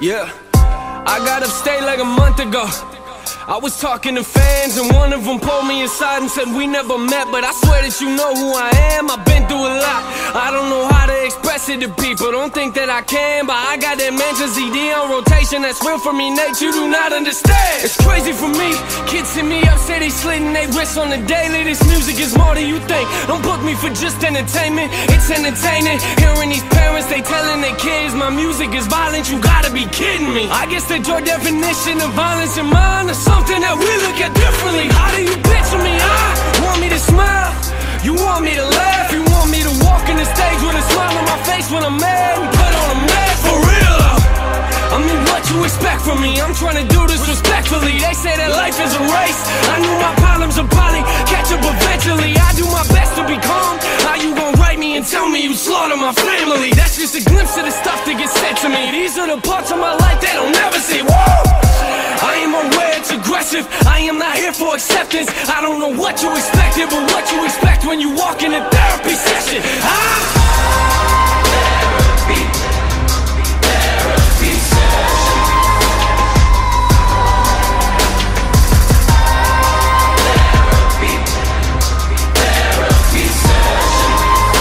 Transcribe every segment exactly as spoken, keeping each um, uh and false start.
Yeah, I got upstate like a month ago. I was talking to fans and one of them pulled me aside and said we never met, but I swear that you know who I am. I've been through a lot. I don't know how to express it to people. Don't think that I can, but I got that Mansion C D on rotation. That's real for me, Nate. You do not understand. It's crazy for me. Kids hit me up, say they slitting they wrists on the daily. This music is more than you think. Don't book me for just entertainment. It's entertaining. Hearing these parents, they telling their kids my music is violent. You gotta be kidding me. I guess that your definition of violence in mine is something that we look at differently. How do you picture me? I want me to smile. You want me to laugh. You want me to walk in the stage with a smile on my face when I'm mad and put on a mask. For real though, I mean, what you expect from me? I'm trying to do this respectfully. They say that life is a race. I knew my problems would probably catch up eventually. I do my best to be calm. How you gon' write me and tell me you slaughter my family? That's just a glimpse of the stuff that gets said to me. These are the parts of my life they don't never see. Woo! I am aware it's aggressive. I am not here for acceptance. I don't know what you expected, but what you expect when you walk in a therapy session. Ah! Therapy, therapy session. Therapy, therapy session.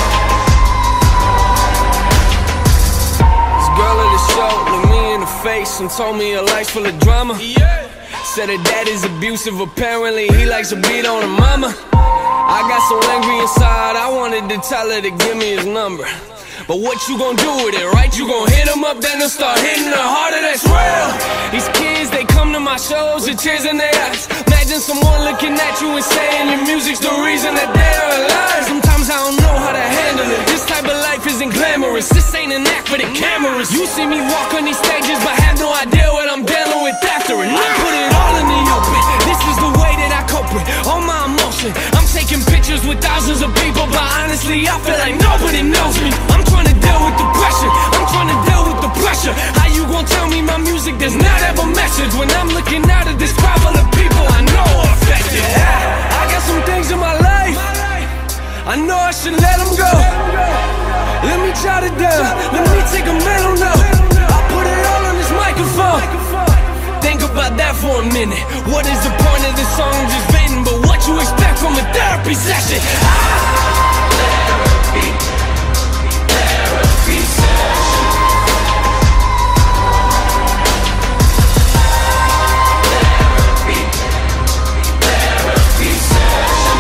This girl at the show looked me in the face and told me her life's full of drama. Yeah. Said her dad is abusive, apparently he likes to beat on her mama. I got so angry inside, I wanted to tell her to give me his number. But what you gon' do with it, right? You gon' hit him up, then they'll start hitting her harder, that's real. These kids, they come to my shows with tears in their eyes. Imagine someone looking at you and saying your music's the reason that they're alive. Sometimes I don't know how to handle it. This type of life isn't glamorous. This ain't an act for the cameras. You see me walk on these stages, but have no idea what I'm dealing with after it. I put it all in the open. This is the way that I cope with all my emotion. I'm taking pictures with thousands of people, but honestly, I feel like nobody knows me. I'm trying to deal with the pressure. I'm trying to deal with the pressure. How you gon' tell me my music does not have a message when I'm looking out at this crowd full of people I know are affected? I got some things in my life I know I should let them go. Let me jot it down. Let me take a mental note. I'll put it all on this microphone. Think about that for a minute. What is the point of this song I'm just written? But what you expect from a therapy session? Ah! Therapy, therapy session. Therapy, therapy session.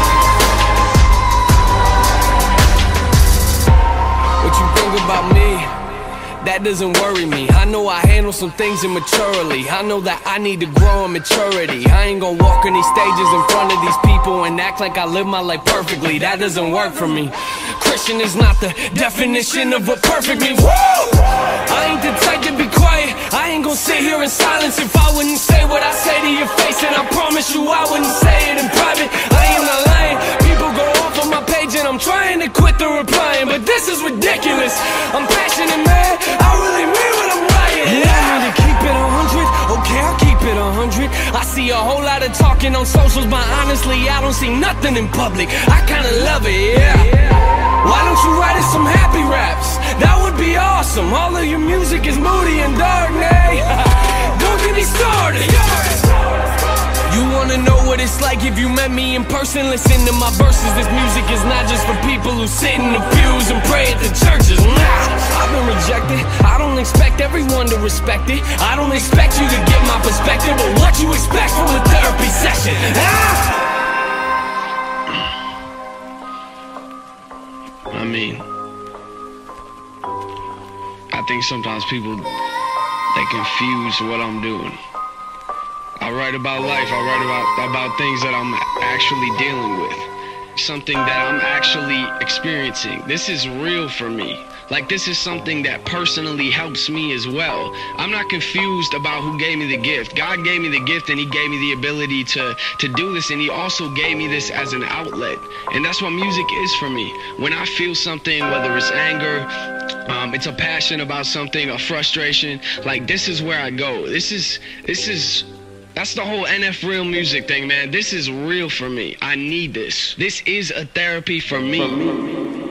What you think about me? That doesn't worry me. I know I handle some things immaturely. I know that I need to grow in maturity. I ain't gonna walk on these stages in front of these people and act like I live my life perfectly. That doesn't work for me. Christian is not the definition of a perfect me. Woo! I ain't the type to be quiet. I ain't gonna sit here in silence if I wouldn't say what I say to your face. And I promise you I wouldn't say it in private. I am not lying. People go off on my page and I'm trying to quit the replying, but this is ridiculous. I'm passionate, man. I really mean what I'm writing. Yeah, I need to keep it a hundred. Okay, I'll keep it a hundred. I see a whole lot of talking on socials, but honestly, I don't see nothing in public. I kinda love it, yeah. Why don't you write us some happy raps? That would be awesome. All of your music is moody and dark, nay. Don't get me started. You wanna know what it's like if you met me in person? Listen to my verses. This music is not just for people who sit in the pews and pray at the churches. Nah, I've been rejected. I don't expect everyone to respect it. I don't expect you to get my perspective, but what you expect from a therapy session? Ah! I mean, I think sometimes people, they confuse what I'm doing. I write about life, I write about, about things that I'm actually dealing with. Something that I'm actually experiencing. This is real for me. Like, this is something that personally helps me as well. I'm not confused about who gave me the gift. God gave me the gift and he gave me the ability to, to do this, and he also gave me this as an outlet. And that's what music is for me. When I feel something, whether it's anger, um, it's a passion about something, a frustration, like, this is where I go. This is, this is, That's the whole N F Real music thing, man. This is real for me. I need this. This is a therapy for me. For me.